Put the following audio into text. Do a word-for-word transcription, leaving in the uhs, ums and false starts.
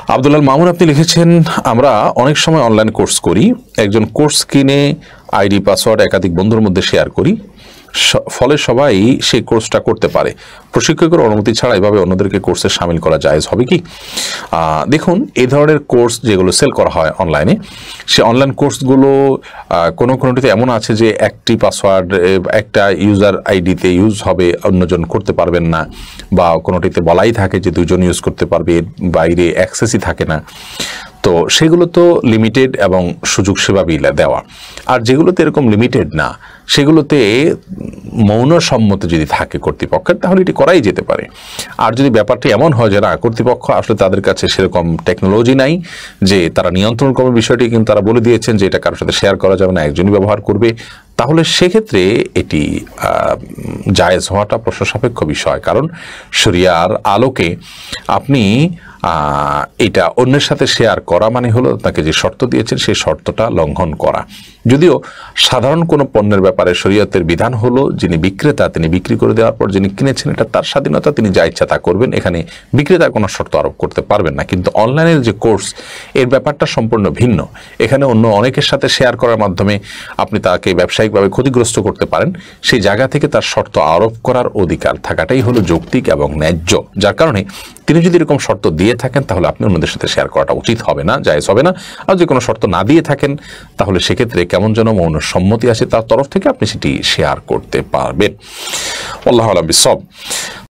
আব্দুল্লাহ মামুন আপনি লিখেছেন, আমরা অনেক সময় অনলাইন কোর্স করি, একজন কোর্স কিনে আইডি পাসওয়ার্ড একাধিক বন্ধুর মধ্যে শেয়ার করি, ফলে সবাই সেই কোর্সটা করতে পারে। প্রশিক্ষকের অনুমতি ছাড়া এভাবে অন্যদেরকে কোর্সে সামিল করা জায়েজ হবে কি? দেখুন, এই ধরনের কোর্স যেগুলো সেল করা হয় অনলাইনে, সে অনলাইন কোর্সগুলো কোনো কোনোটিতে এমন আছে যে একটি পাসওয়ার্ড একটা ইউজার আইডিতে ইউজ হবে, অন্যজন করতে পারবেন না, বা কোনোটিতে বলাই থাকে যে দুজন ইউজ করতে পারবে, বাইরে অ্যাক্সেসই থাকে না। তো সেগুলো তো লিমিটেড এবং সুযোগ সেবা বিলে দেওয়া। আর যেগুলোতে এরকম লিমিটেড না, সেগুলোতে মৌন সম্মতি যদি থাকে কর্তৃপক্ষের, তাহলে এটি করাই যেতে পারে। আর যদি ব্যাপারটি এমন হয় যে না, কর্তৃপক্ষ আসলে তাদের কাছে সেরকম টেকনোলজি নাই যে তারা নিয়ন্ত্রণ করবে বিষয়টি, কিন্তু তারা বলে দিয়েছেন যে এটা কারোর সাথে শেয়ার করা যাবে না, একজনই ব্যবহার করবে, তাহলে সেক্ষেত্রে এটি জায়েজ হওয়াটা প্রশ্ন সাপেক্ষ বিষয়। কারণ শরিয়ার আলোকে আপনি এটা অন্যের সাথে শেয়ার করা মানে হলো তাকে যে শর্ত দিয়েছেন সেই শর্তটা লঙ্ঘন করা। যদিও সাধারণ কোনো পণ্যের ব্যাপারে শরীয়তের বিধান হলো যিনি বিক্রেতা তিনি বিক্রি করে দেওয়ার পর যিনি কিনেছেন এটা তার স্বাধীনতা, তিনি যা ইচ্ছা তা করবেন, এখানে বিক্রেতা কোনো শর্ত আরোপ করতে পারবেন না। কিন্তু অনলাইনের যে কোর্স, এর ব্যাপারটা সম্পূর্ণ ভিন্ন। এখানে অন্য অনেকের সাথে শেয়ার করার মাধ্যমে আপনি তাকে ব্যবসায়িকভাবে ক্ষতিগ্রস্ত করতে পারেন। সেই জায়গা থেকে তার শর্ত আরোপ করার অধিকার থাকাটাই হলো যৌক্তিক এবং ন্যায্য। যার কারণে তিনি যদি এরকম শর্ত দিয়ে থাকেন তাহলে আপনি অন্যদের সাথে শেয়ার করাটা উচিত হবে না, জায়েজ হবে না। আর যে কোনো শর্ত না দিয়ে থাকেন তাহলে সেক্ষেত্রে কেমন যেন মৌন সম্মতি আছে তার তরফ থেকে আপনি সেটি শেয়ার করতে পারবেন। আল্লাহু আ'লাম বিসওয়াব।